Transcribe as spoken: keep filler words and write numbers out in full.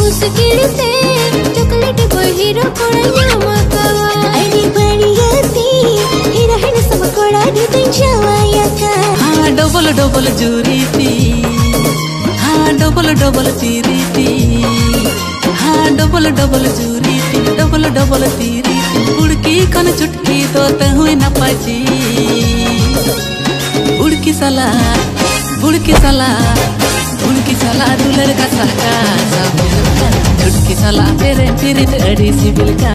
मुश्किल से चॉकलेट पर हीरो कोड़ा मकावा अड़ी बढ़ियाती हीरा है सब कोड़ा दी तंचावाया का हाँ डबल डबल जुरीती हाँ डबल डबल तीरीती हाँ डबल डबल जुरीती डबल डबल तीरीती उड़की कन चुटकी तो तहुई न पाची उड़की सला बुड़की सला बुड़की सला दुलर का सहका सब चुटकी सला तेरे फिर अड़ी सिबिल का